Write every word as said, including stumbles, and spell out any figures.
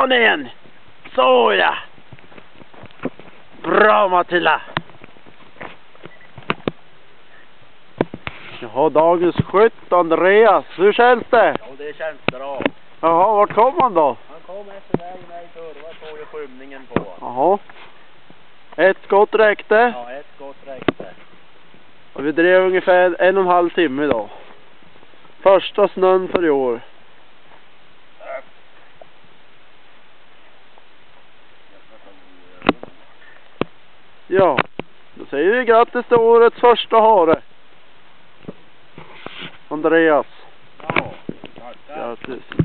Ta ner en. Så ja. Bra Matilda. Jaha, dagens skytt Andreas. Hur känns det? Ja, det känns bra. Jaha, vart kom han då? Han kom efter mig när jag kurva såg jag skymningen på. Jaha. Ett skott räckte. Ja, ett skott räckte. Och vi drev ungefär en och en halv timme idag. Första snön för i år. Ja, då säger vi grattis till årets första hare. Andreas. Ja, tackar. Grattis.